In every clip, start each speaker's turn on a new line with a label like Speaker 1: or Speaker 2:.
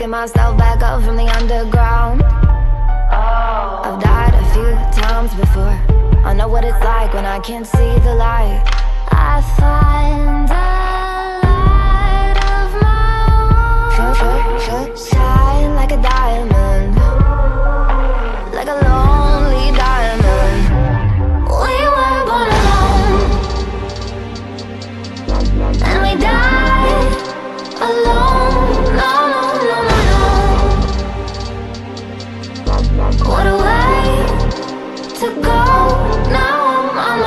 Speaker 1: picking myself back up from the underground. I've died a few times before. I know what it's like when I can't see the light. I find a light of my own. Shine like a diamond, like a lonely diamond. We were born alone, and we died alone. No, no, no, no, no. What a way to go. Now I'm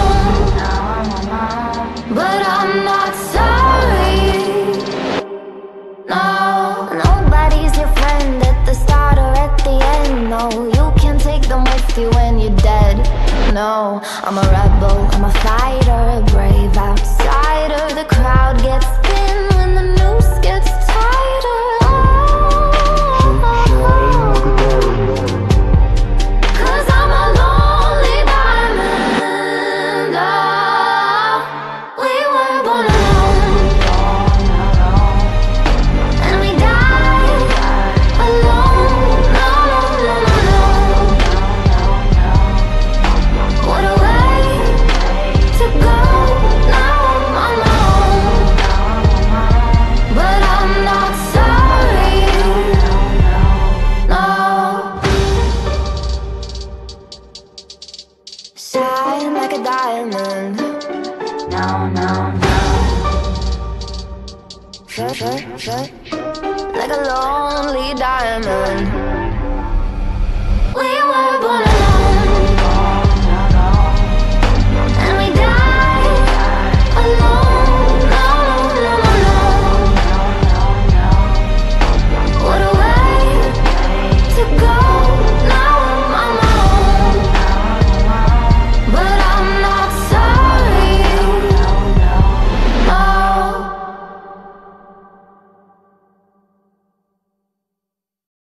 Speaker 1: alone, but I'm not sorry. No, nobody's your friend at the start or at the end. No, you can't take them with you when you're dead. No, I'm a rebel, I'm a fighter, a brave outsider. The crowd gets thin when the noose gets tighter. Cause I'm a lonely diamond. We were born alone, and we died alone. No, no, no, no. What a way to go. Now I'm alone, but I'm not sorry. No. Shine like a diamond. No, no, no. Like a lonely diamond.